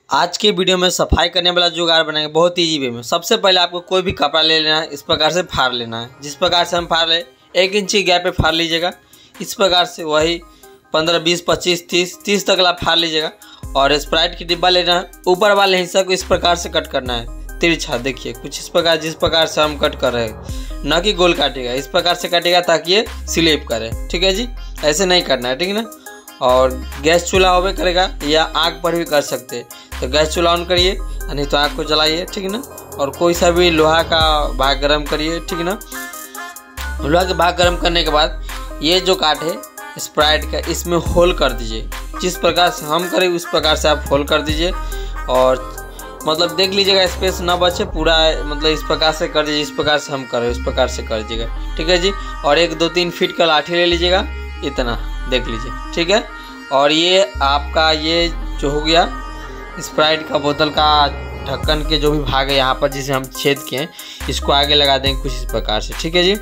आज के वीडियो में सफाई करने वाला जुगाड़ बनाएंगे बहुत ईजी वे में। सबसे पहले आपको कोई भी कपड़ा ले लेना है, इस प्रकार से फाड़ लेना है। जिस प्रकार से हम फाड़ ले 1 इंची गैप पे फाड़ लीजिएगा। इस प्रकार से वही 15, 20, 25, 30 तक आप फाड़ लीजिएगा। और स्प्राइट की डिब्बा लेना है, ऊपर वाले हिस्सा को इस प्रकार से कट करना है तिरछा। देखिए कुछ इस प्रकार, जिस प्रकार से हम कट कर रहे हैं, न कि गोल काटेगा, इस प्रकार से काटेगा ताकि ये स्लिप करे। ठीक है जी, ऐसे नहीं करना है, ठीक है ना। और गैस चूल्हा होवे करेगा या आग पर भी कर सकते हैं, तो गैस चूल्हा ऑन करिए, नहीं तो आग को जलाइए, ठीक है ना। और कोई सा भी लोहा का भाग गर्म करिए, ठीक है ना। लोहा के भाग गर्म करने के बाद ये जो काट है स्प्राइट का, इसमें होल कर दीजिए। जिस प्रकार से हम करें उस प्रकार से आप होल कर दीजिए। और मतलब देख लीजिएगा स्पेस ना बचे, पूरा मतलब इस प्रकार से कर दीजिए। इस प्रकार से हम करें उस प्रकार से कर दीजिएगा, ठीक है जी। और 1, 2, 3 फीट का लाठी ले लीजिएगा, इतना देख लीजिए, ठीक है। और ये आपका ये जो हो गया स्प्राइट का बोतल का ढक्कन के जो भी भाग है यहाँ पर जिसे हम छेद किए हैं, इसको आगे लगा देंगे कुछ इस प्रकार से, ठीक है जी।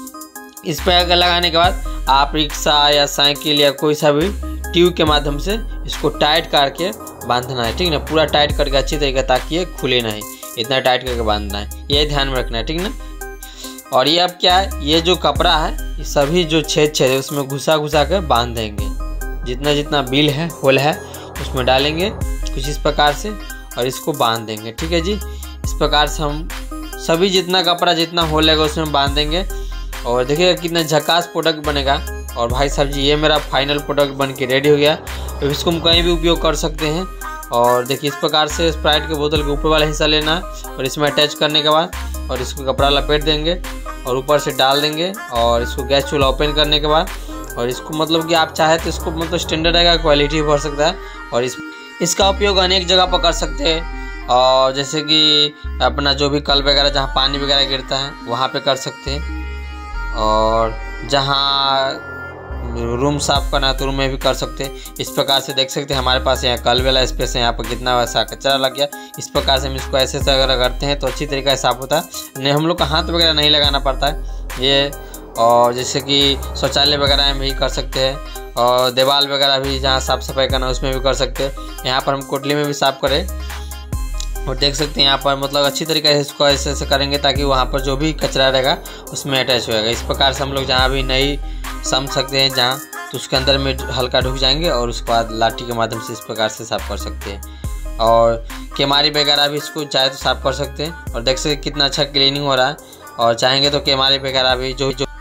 इस पर आगे लगाने के बाद आप रिक्शा या साइकिल या कोई सा भी ट्यूब के माध्यम से इसको टाइट करके बांधना है, ठीक है ना। पूरा टाइट करके अच्छी तरीके ताकि ये खुले नहीं, इतना टाइट करके बांधना है, ये ध्यान में रखना है, ठीक है ना। और ये अब क्या है, ये जो कपड़ा है ये सभी जो छेद है उसमें घुसा कर बांध देंगे। जितना जितना बिल है, होल है, उसमें डालेंगे कुछ इस प्रकार से और इसको बांध देंगे, ठीक है जी। इस प्रकार से हम सभी जितना कपड़ा जितना होल है उसमें बांध देंगे। और देखिएगा कितना झकास प्रोडक्ट बनेगा। और भाई साहब जी, ये मेरा फाइनल प्रोडक्ट बन के रेडी हो गया। तो इसको हम कहीं भी उपयोग कर सकते हैं। और देखिए इस प्रकार से स्प्राइट के बोतल के ऊपर वाला हिस्सा लेना है और इसमें अटैच करने के बाद और इसको कपड़ा लपेट देंगे और ऊपर से डाल देंगे। और इसको गैस चूल्हा ओपन करने के बाद और इसको मतलब कि आप चाहे तो इसको मतलब स्टैंडर्ड रहेगा, क्वालिटी बढ़ सकता है। और इसका उपयोग अनेक जगह पर कर सकते हैं। और जैसे कि अपना जो भी कल वगैरह जहाँ पानी वगैरह गिरता है वहाँ पे कर सकते हैं। और जहाँ रूम साफ करना है तो रूम में भी कर सकते हैं। इस प्रकार से देख सकते हैं हमारे पास यहाँ कल वाला स्पेस है, यहाँ पर कितना वैसा कचरा लग गया। इस प्रकार से हम इसको ऐसे अगर करते हैं तो अच्छी तरीके से साफ होता है। नहीं, हम लोग का हाथ वगैरह नहीं लगाना पड़ता है ये। और जैसे कि शौचालय वगैरह में भी कर सकते हैं और दीवार वगैरह भी जहाँ साफ़ सफाई करना है उसमें भी कर सकते हैं। यहाँ पर हम कोटली में भी साफ़ करें और देख सकते हैं यहाँ पर मतलब अच्छी तरीके से इसको ऐसे करेंगे ताकि वहाँ पर जो भी कचरा रहेगा उसमें अटैच होएगा। इस प्रकार से हम लोग जहाँ भी नहीं समझ सकते हैं जहाँ, तो उसके अंदर में हल्का ढुक जाएंगे और उसके बाद लाठी के माध्यम से इस प्रकार से साफ़ कर सकते हैं। और केमारी वगैरह भी इसको चाहे तो साफ़ कर सकते हैं। और देख सकते कितना अच्छा क्लीनिंग हो रहा है। और चाहेंगे तो केमारी वगैरह भी जो